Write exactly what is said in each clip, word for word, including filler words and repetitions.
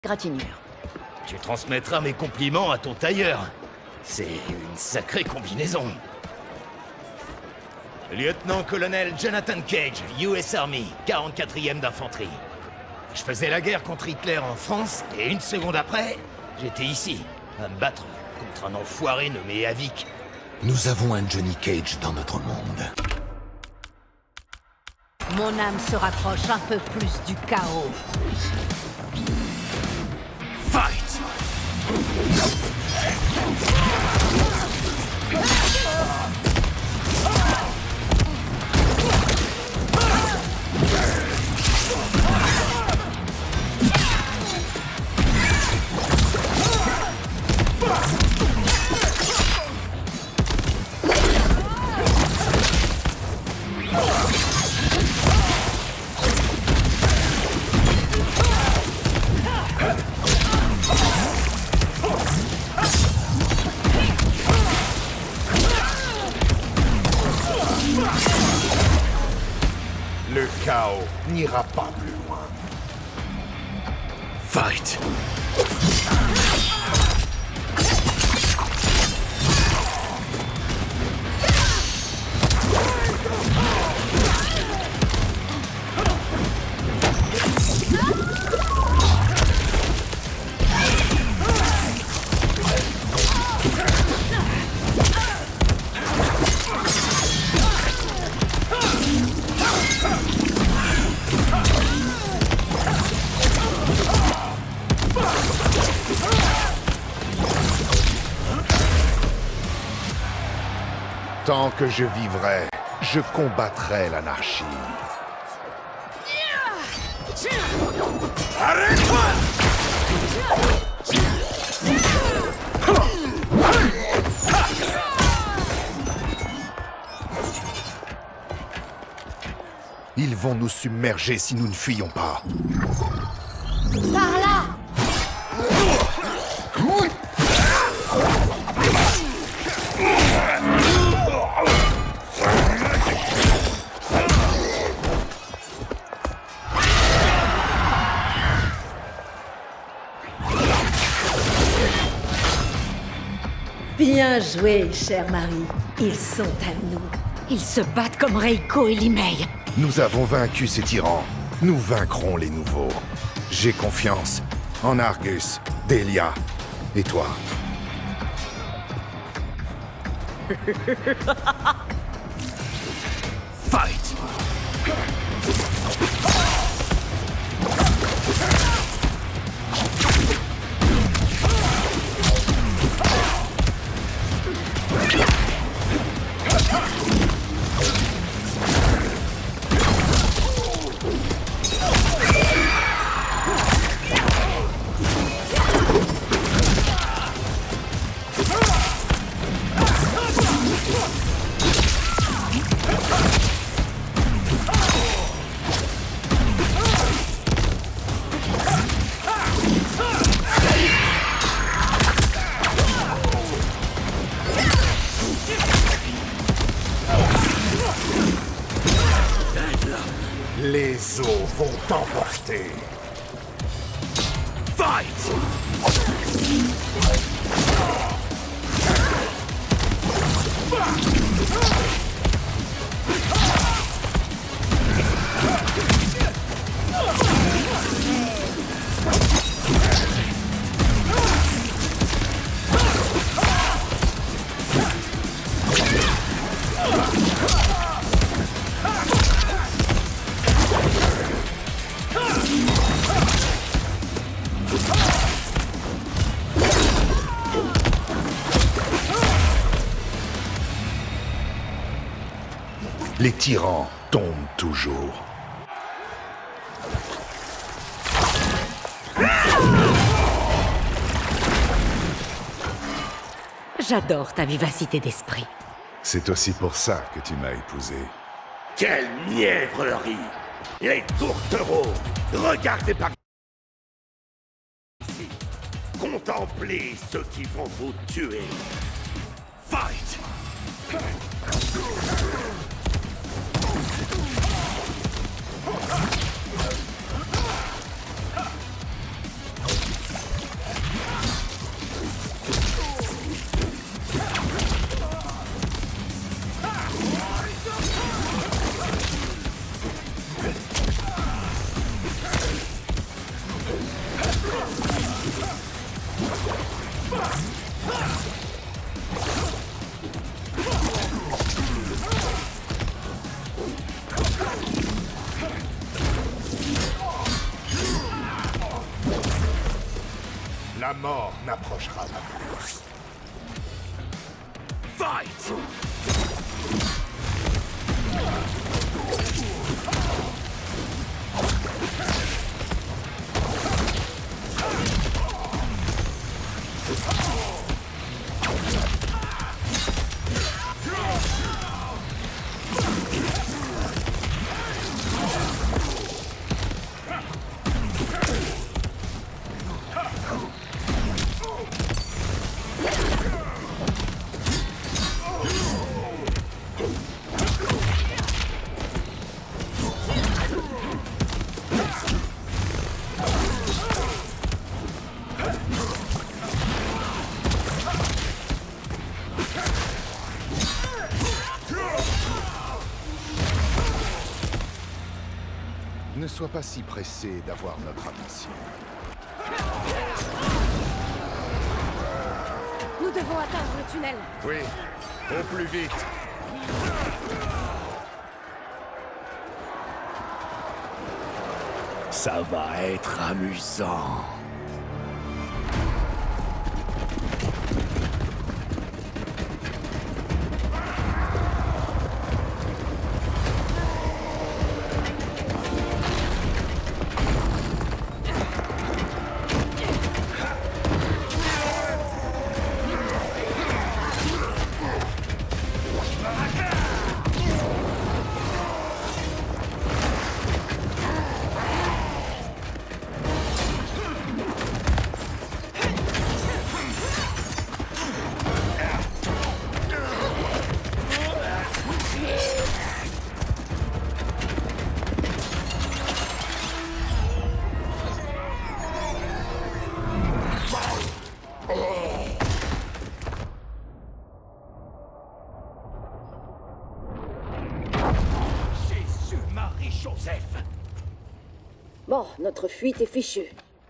Gratinure. Tu transmettras mes compliments à ton tailleur. C'est une sacrée combinaison. Lieutenant-colonel Jonathan Cage, U S Army, quarante-quatrième d'infanterie. Je faisais la guerre contre Hitler en France, et une seconde après, j'étais ici, à me battre contre un enfoiré nommé Havik. Nous avons un Johnny Cage dans notre monde. Mon âme se rapproche un peu plus du chaos. Fight! Le chaos n'ira pas plus loin. Fight! Tant que je vivrai, je combattrai l'anarchie. Arrête-toi! Ils vont nous submerger si nous ne fuyons pas. Par là! Bien joué, chère Marie. Ils sont à nous. Ils se battent comme Reiko et Limei. Nous avons vaincu ces tyrans. Nous vaincrons les nouveaux. J'ai confiance en Argus, Delia et toi. Fight! Les eaux vont t'emporter. Fight! Les tyrans tombent toujours. J'adore ta vivacité d'esprit. C'est aussi pour ça que tu m'as épousé. Quelle mièvrerie! Les tourtereaux! Regardez par ici! Contemplez ceux qui vont vous tuer! Fight! La mort n'approchera pas plus. Fight! Ne sois pas si pressé d'avoir notre attention. Nous devons atteindre le tunnel. Oui, au plus vite. Ça va être amusant. Joseph! Bon, notre fuite est fichue.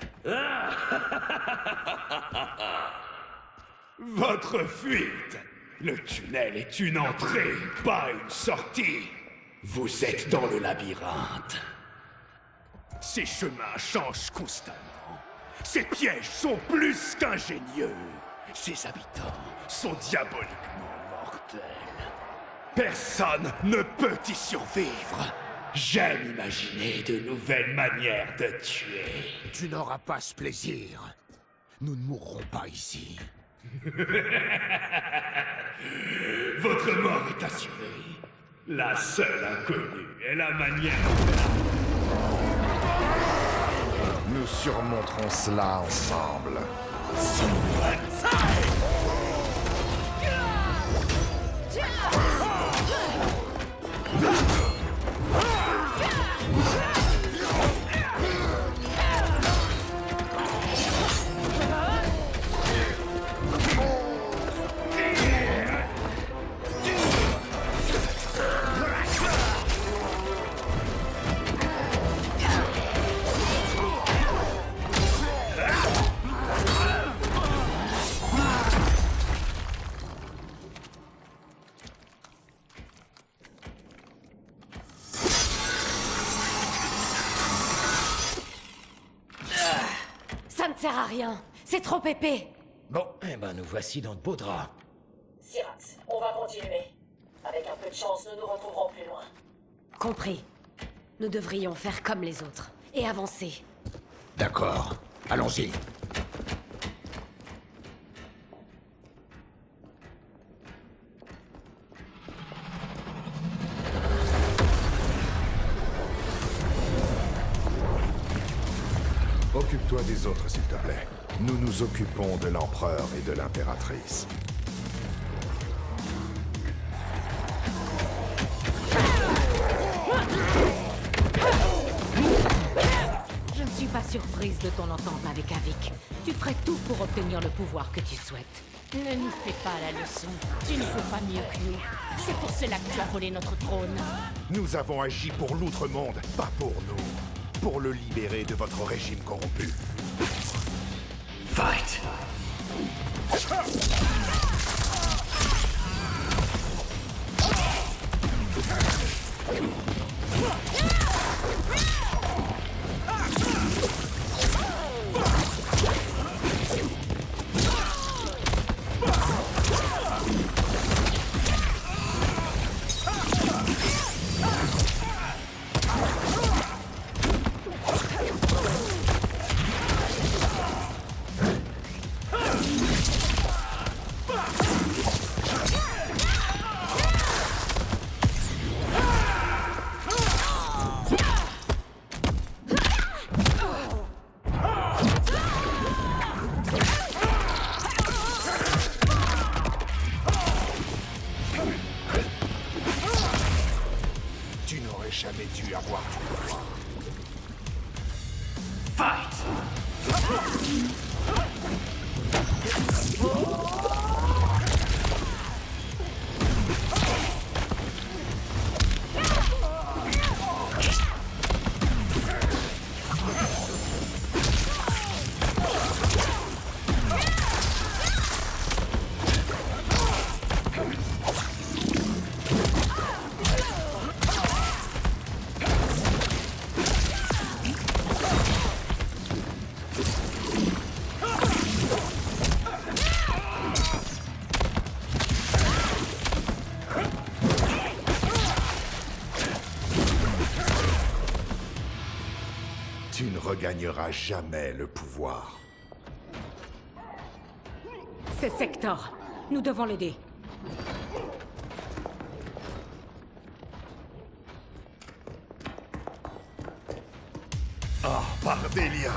Votre fuite! Le tunnel est une entrée, pas une sortie. Vous êtes dans le labyrinthe. Ces chemins changent constamment. Ces pièges sont plus qu'ingénieux. Ces habitants sont diaboliquement mortels. Personne ne peut y survivre. J'aime imaginer de nouvelles manières de tuer. Tu n'auras pas ce plaisir. Nous ne mourrons pas ici. Votre mort est assurée. La seule inconnue est la manière... Nous surmonterons cela ensemble. Ça ne sert à rien. C'est trop épais. Bon, eh ben nous voici dans de beaux draps. Syrax, on va continuer. Avec un peu de chance, nous nous retrouverons plus loin. Compris. Nous devrions faire comme les autres. Et avancer. D'accord. Allons-y. Occupe-toi des autres, s'il te plaît. Nous nous occupons de l'empereur et de l'impératrice. Je ne suis pas surprise de ton entente avec Avik. Tu ferais tout pour obtenir le pouvoir que tu souhaites. Ne nous fais pas la leçon. Tu ne vaux pas mieux que nous. C'est pour cela que tu as volé notre trône. Nous avons agi pour l'outre-monde, pas pour nous. Pour le libérer de votre régime corrompu. Fight! Tu ne regagneras jamais le pouvoir. C'est Sector. Nous devons l'aider. Oh, par Delia!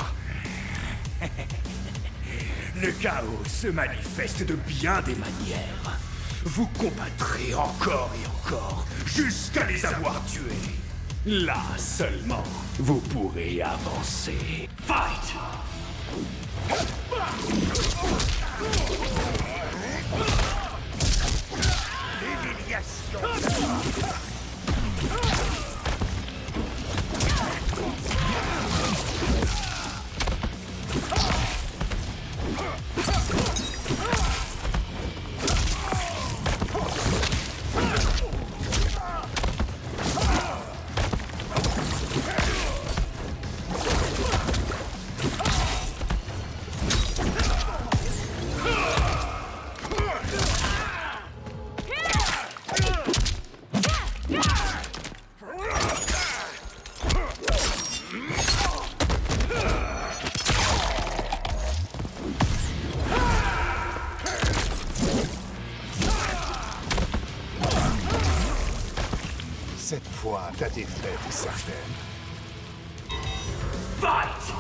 Le chaos se manifeste de bien des manières. Vous combattrez encore et encore, jusqu'à les avoir tués. Là seulement, vous pourrez avancer. Fight! Cette fois, ta défaite est certaine. Fight!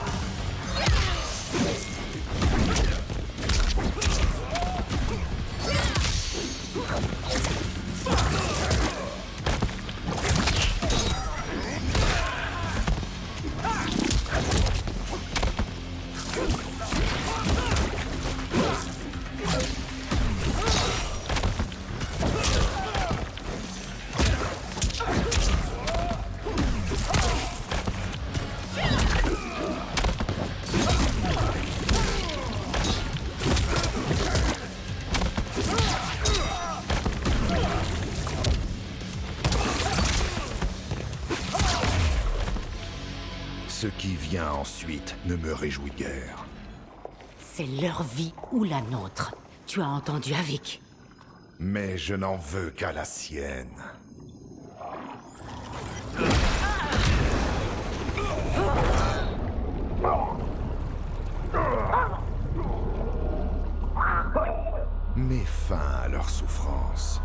Ce qui vient ensuite ne me réjouit guère. C'est leur vie ou la nôtre. Tu as entendu Avik? Mais je n'en veux qu'à la sienne. Mets fin à leur souffrance.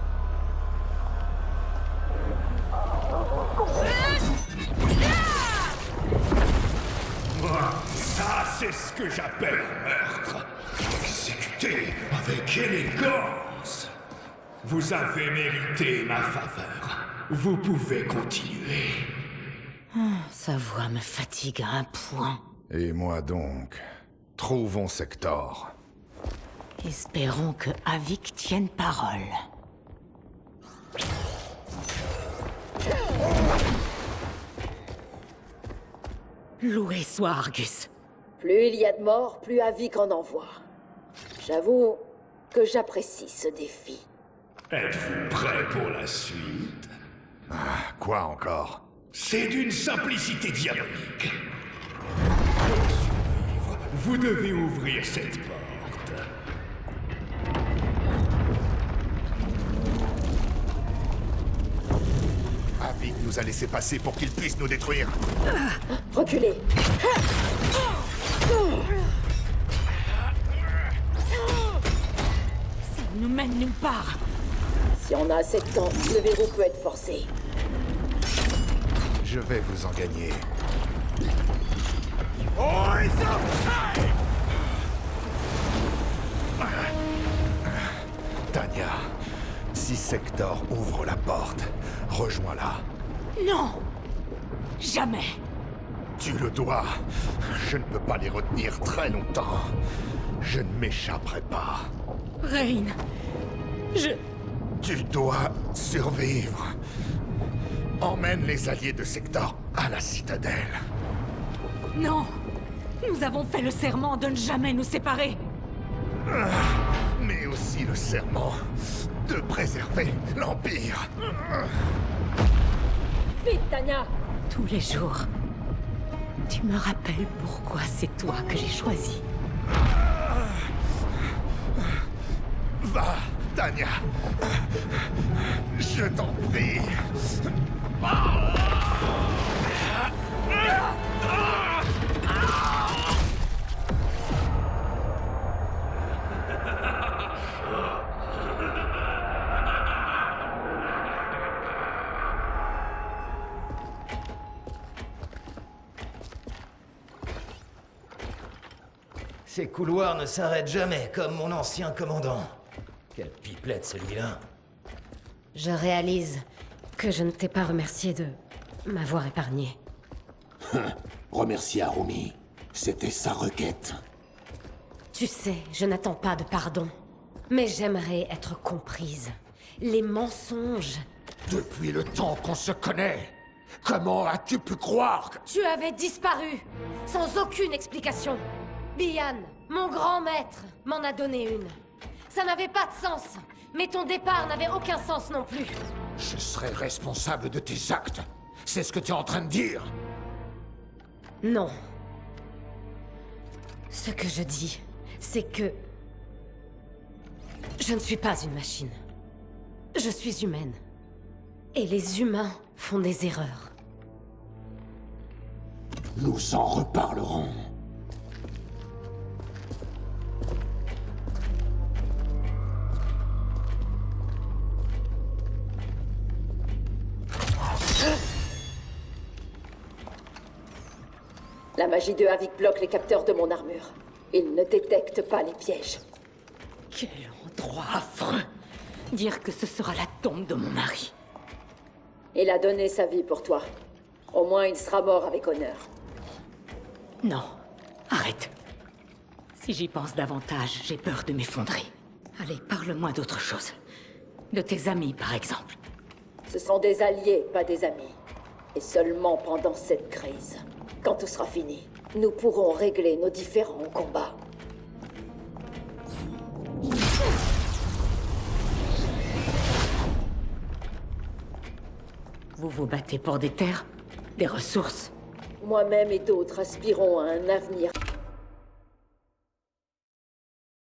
Ça, c'est ce que j'appelle un meurtre. Exécuté avec élégance. Vous avez mérité ma faveur. Vous pouvez continuer. Sa voix me fatigue à un point. Et moi donc. Trouvons Sector. Espérons que Avik tienne parole. Loué soit Argus. Plus il y a de morts, plus Avik en envoie. J'avoue que j'apprécie ce défi. Êtes-vous prêt pour la suite? Ah, quoi encore? C'est d'une simplicité diabolique. Pour survivre, vous devez ouvrir cette porte. Avik nous a laissé passer pour qu'il puisse nous détruire. Reculez. Ça nous mène nulle part. Si on a assez de temps, le verrou peut être forcé. Je vais vous en gagner. Tanya, si Sector ouvre la porte, rejoins-la. Non! Jamais! Tu le dois. Je ne peux pas les retenir très longtemps. Je ne m'échapperai pas. Rain, je... Tu dois survivre. Emmène les alliés de Sector à la citadelle. Non! Nous avons fait le serment de ne jamais nous séparer. Mais aussi le serment de préserver l'Empire. Vite, Tanya! Tous les jours, tu me rappelles pourquoi c'est toi que j'ai choisi. Va, Tanya. Je t'en prie. Ces couloirs ne s'arrêtent jamais, comme mon ancien commandant. Quelle pipelette, celui-là. Je réalise que je ne t'ai pas remercié de m'avoir épargné. Remercie Harumi. C'était sa requête. Tu sais, je n'attends pas de pardon. Mais j'aimerais être comprise. Les mensonges... Depuis le temps qu'on se connaît, comment as-tu pu croire que... Tu avais disparu, sans aucune explication. Bihan, mon grand maître, m'en a donné une. Ça n'avait pas de sens, mais ton départ n'avait aucun sens non plus. Je serai responsable de tes actes. C'est ce que tu es en train de dire. Non. Ce que je dis, c'est que... Je ne suis pas une machine. Je suis humaine. Et les humains font des erreurs. Nous en reparlerons. La magie de Havik bloque les capteurs de mon armure. Ils ne détectent pas les pièges. Quel endroit affreux! Dire que ce sera la tombe de mon mari. Il a donné sa vie pour toi. Au moins, il sera mort avec honneur. Non, arrête. Si j'y pense davantage, j'ai peur de m'effondrer. Allez, parle-moi d'autre chose. De tes amis, par exemple. Ce sont des alliés, pas des amis. Et seulement pendant cette crise. Quand tout sera fini, nous pourrons régler nos différends au combat. Vous vous battez pour des terres, des ressources. Moi-même et d'autres aspirons à un avenir